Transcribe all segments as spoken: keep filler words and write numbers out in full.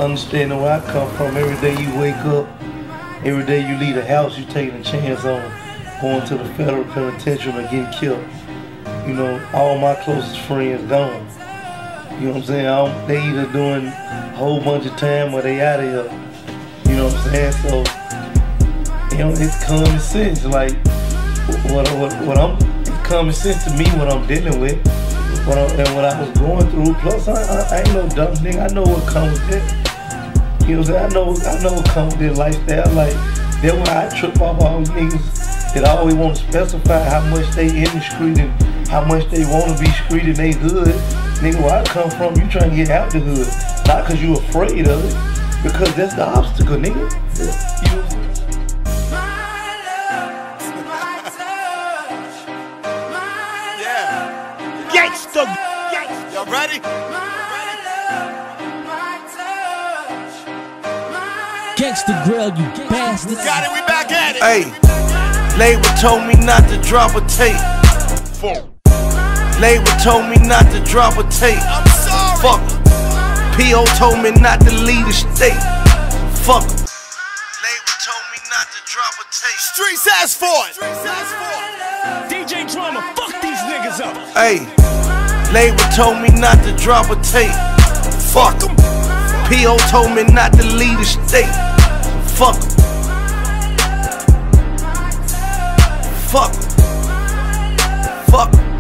understanding where I come from. Every day you wake up, every day you leave the house, you taking a chance on going to the federal penitentiary and getting killed. You know, all my closest friends gone. You know what I'm saying? I don't, they either doing a whole bunch of time or they out of here. You know what I'm saying? So, you know, it's common sense. Like, what, what, what I'm, it's common sense to me what I'm dealing with. What I, and what I was going through. Plus, I, I, I ain't no dumb nigga. I know what comes with it. You know what I'm saying? I know, I know what comes with this lifestyle. Like, that's why I trip off all these niggas that always want to specify how much they in the street and how much they want to be street in they hood. Nigga, where I come from, you trying to get out the hood. Not because you afraid of it, because that's the obstacle, nigga. You know? Yeah. Gangsta. Y'all ready? Gangsta Grill, you bastard. Got it, we back at it. Hey, label told me not to drop a tape. Four. Label told me not to drop a tape. I'm sorry. Fuck. P O told me not to leave the state. Fuck. Label told me not to drop a tape. Streets ask for it. Streets ask for it. D J Drama, fuck these niggas up. Hey, label told me not to drop a tape. Fuck them. P O told me not to leave the state. Fuck em. Fuck em. Fuck em.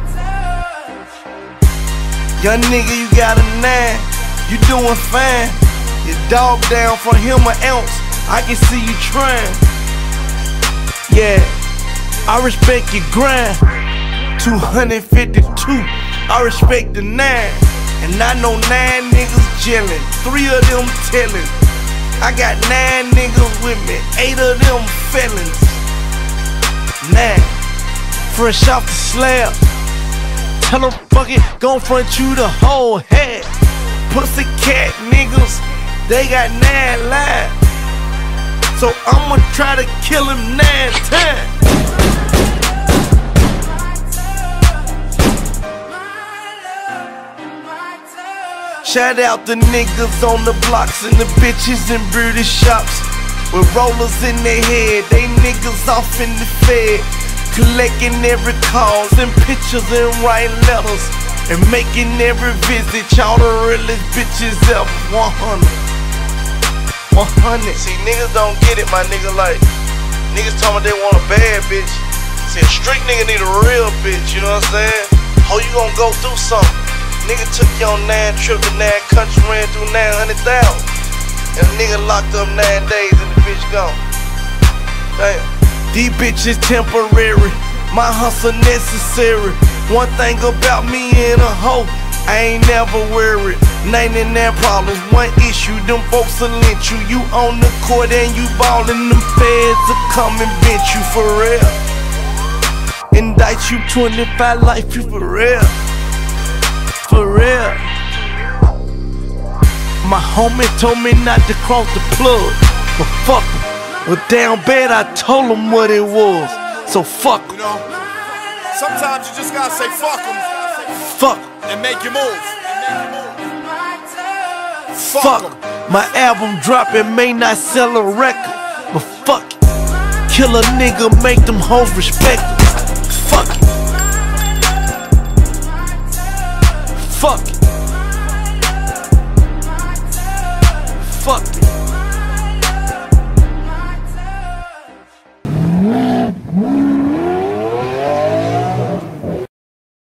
Young nigga, you got a nine. You doing fine. You dog down for him an ounce. I can see you trying. Yeah, I respect your grind. two hundred fifty-two. I respect the nine. And I know nine niggas chillin', three of them tellin'. I got nine niggas with me, eight of them felons. Nine, fresh off the slab. Tell them fuck it, gon' front you the whole head. Pussycat niggas, they got nine lives. So I'ma try to kill him nine times. Shout out the niggas on the blocks and the bitches in beauty shops with rollers in their head, they niggas off in the fed, collecting every call, and pictures and writing letters, and making every visit. Y'all the realest bitches ever. one hundred, one hundred. See, niggas don't get it, my nigga. Like, niggas talking they want a bad bitch. See, a street nigga need a real bitch, you know what I'm saying? How you gonna go through something? Nigga took you on nine trips to nine countries, ran through nine hundred thousand. And a nigga locked up nine days and the bitch gone. Damn. These bitches temporary, my hustle necessary. One thing about me and a hoe, I ain't never worried. ninety-nine problems, one issue, them folks will lynch you. You on the court and you ballin', them feds will come and bench you for real. Indict you twenty-five life, you for real. For real. My homie told me not to cross the plug, but fuck him. But down bad I told him what it was, so fuck him. You know, sometimes you just gotta say fuck them. Fuck and make your move. Fuck em. My album dropping may not sell a record, but fuck it. Kill a nigga, make them hoes respect it. Fuck it. Fuck it. Fuck it.